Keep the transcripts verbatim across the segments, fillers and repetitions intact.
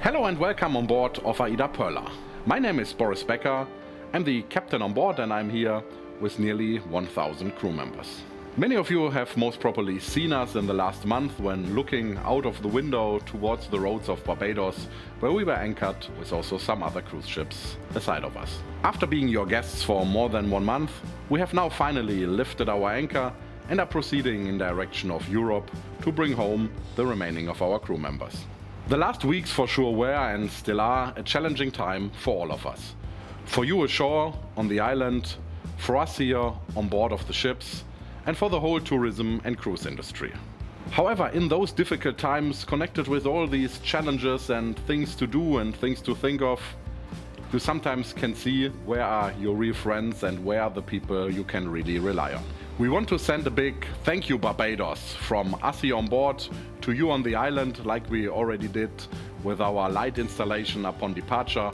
Hello and welcome on board of AIDA Perla. My name is Boris Becker. I'm the captain on board and I'm here with nearly one thousand crew members. Many of you have most probably seen us in the last month when looking out of the window towards the roads of Barbados, where we were anchored with also some other cruise ships aside of us. After being your guests for more than one month, we have now finally lifted our anchor and are proceeding in direction of Europe to bring home the remaining of our crew members. The last weeks for sure were and still are a challenging time for all of us. For you ashore, on the island, for us here on board of the ships, and for the whole tourism and cruise industry. However, in those difficult times, connected with all these challenges and things to do and things to think of, you sometimes can see where are your real friends and where are the people you can really rely on. We want to send a big thank you Barbados from us here on board to you on the island, like we already did with our light installation upon departure,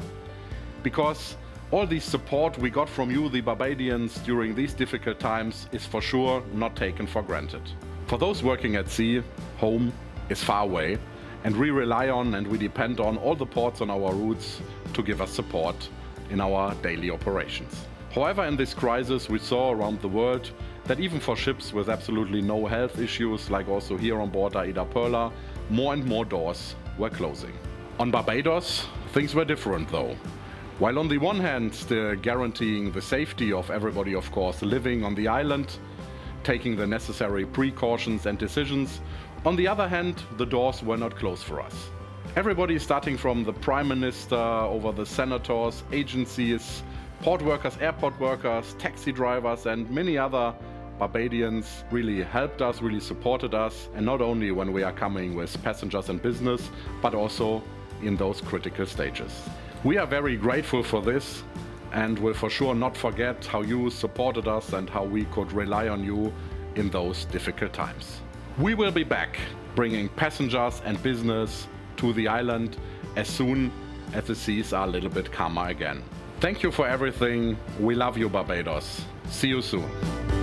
because all the support we got from you, the Barbadians, during these difficult times is for sure not taken for granted. For those working at sea, home is far away, and we rely on and we depend on all the ports on our routes to give us support in our daily operations. However, in this crisis we saw around the world that even for ships with absolutely no health issues, like also here on board AIDA Perla, more and more doors were closing. On Barbados, things were different though. While on the one hand still guaranteeing the safety of everybody, of course, living on the island, taking the necessary precautions and decisions, on the other hand, the doors were not closed for us. Everybody, starting from the Prime Minister, over the senators, agencies, port workers, airport workers, taxi drivers and many other Barbadians really helped us, really supported us, and not only when we are coming with passengers and business, but also in those critical stages. We are very grateful for this and will for sure not forget how you supported us and how we could rely on you in those difficult times. We will be back bringing passengers and business to the island as soon as the seas are a little bit calmer again. Thank you for everything. We love you, Barbados. See you soon.